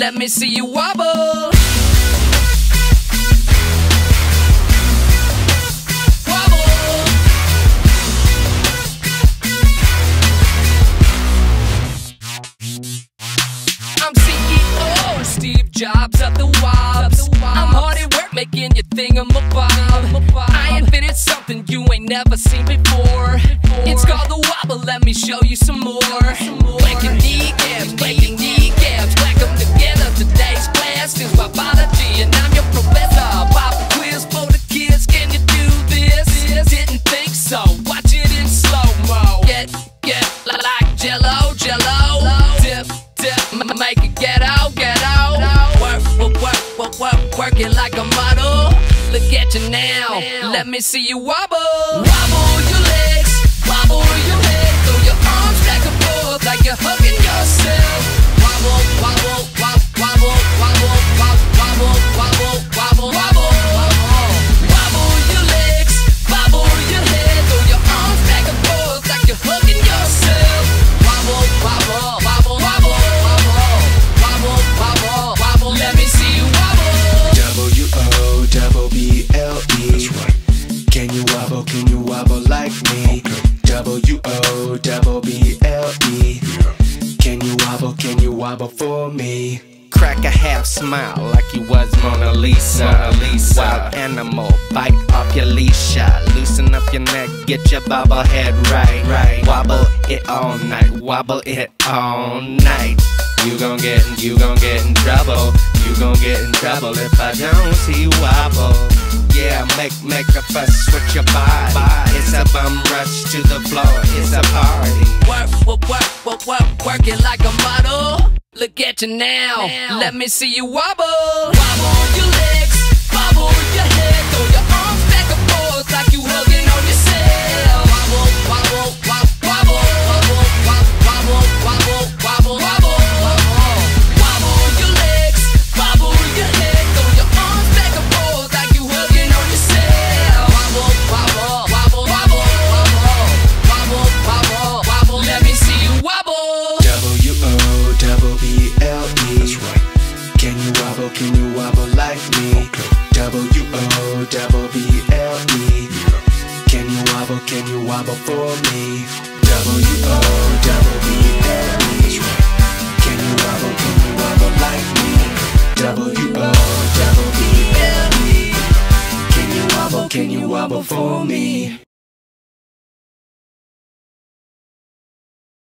Let me see you wobble. I'm CEO, Steve Jobs of the wobs. I'm hard at work making your thingamabob. I invented something you ain't never seen before. It's called the wobble, let me show you some more. Breaking kneecaps, breaking kneecaps. Whack them together, today's class is biology. And I'm your professor, pop a quiz for the kids. Can you do this? Didn't think so, watch it in slow-mo. Get like jello, jello. Dip, make it ghetto. Work it like a model. Look at you now, let me see you wobble. Wobble your legs, wobble your head. Throw your arms back and forth like you're hugging yourself. Wobble, wobble, wobble, wobble, wobble, wobble, wobble, wobble, wobble. Wobble your legs, wobble your head. Throw your arms back and forth like you're hugging yourself. Wobble, wobble, wobble, wobble, wobble, wobble, wobble. Let me see you wobble. W-O-B-B-L-E. That's right. Can you wobble like me? W-O-B-B-L-E. Can you wobble for me? Crack a half smile like you was Mona Lisa. Wild animal, bite off your leash. Loosen up your neck, get your bobblehead right. Wobble it all night, wobble it all night. You gon' get in trouble. You gon' get in trouble if I don't see you wobble. Yeah, make a fuss with your body. It's a bum rush to the floor. It's a party. Work it like a model. Look at you now. Let me see you wobble. Wobble your legs, wobble your head. Throw your arms back and forth like you hugging on yourself. Wobble, wobble, wobble, wobble, wobble, wobble, wobble, wobble. Wobble your legs, wobble your head. Throw your arms back and forth like you hugging on yourself. Wobble, wobble, wobble, wobble, wobble, wobble, wobble. Let me see you wobble. W-O-B-B-L-E. That's right. Can you wobble like me? W-O-B-B-L-E. Can you wobble for me? W-O-B-B-L-E. That's right. Can you wobble like me? W-O-B-B-L-E. Can you wobble for me?